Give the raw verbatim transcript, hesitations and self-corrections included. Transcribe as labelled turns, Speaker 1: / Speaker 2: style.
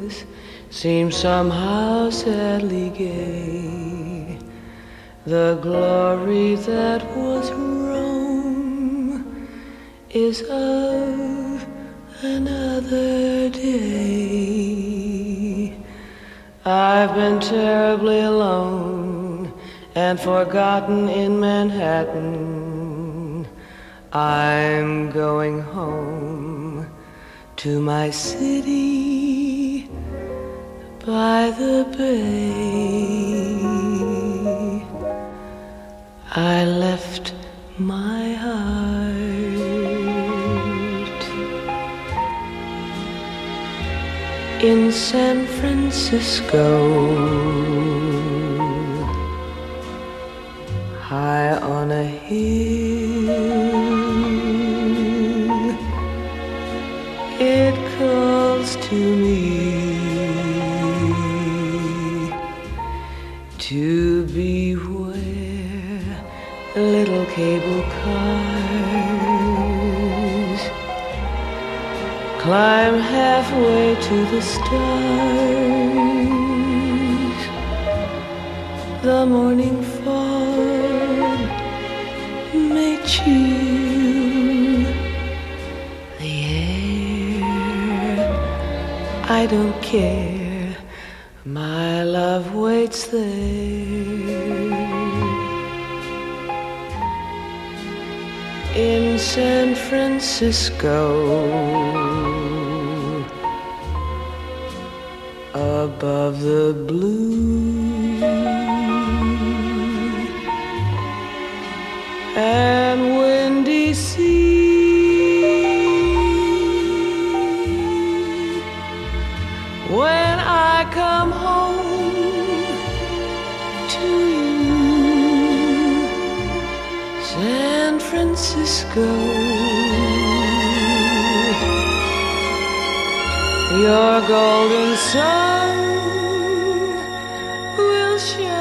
Speaker 1: days seem somehow sadly gay. The glory that was Rome is of another day. I've been terribly alone and forgotten in Manhattan. I'm going home to my city by the bay. I left my heart in San Francisco, high on a hill. It calls to me to be where little cable cars climb halfway to the stars. The morning fog may chill the air. I don't care, my love waits there. In San Francisco, above the blue and windy sea, when I come home to you, San Francisco, your golden sun will shine